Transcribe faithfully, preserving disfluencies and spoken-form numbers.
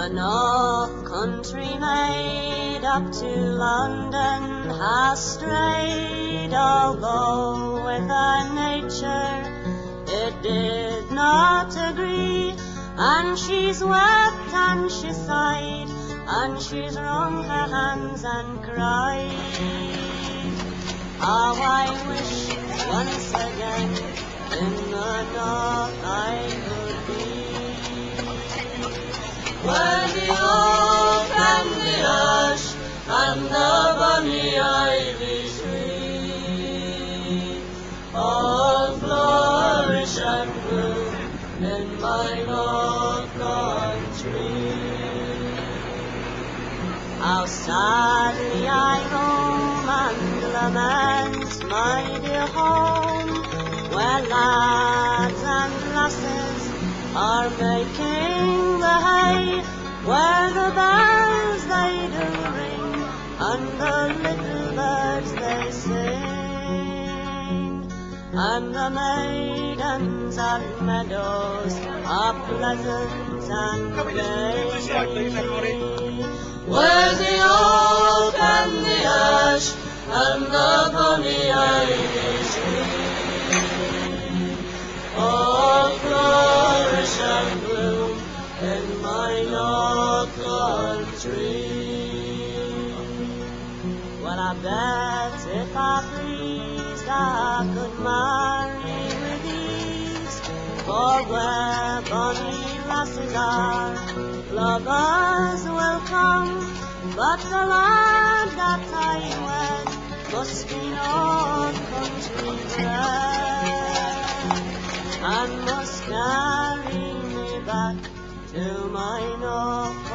The north country maid up to London has strayed, although with her nature it did not agree. And she's wept and she sighed, and she's wrung her hands and cried. How I wish once again in the north I could be, where the oak and the ash and the bonny ivy tree all flourish and bloom in my north country. How sadly I roam and lament my dear home, where lads and lasses are making the hay, where the bells they do ring and the little birds they sing, and the maidens at meadows are pleasant and gay, where the oak and the ash and the bonny ivy tree all flourish and bloom in my north country. Well, I bet if I pleased I could marry with ease, for where bonny lasses are, lovers will come. But the lad that I wed must be north country bred, and must carry me back to my north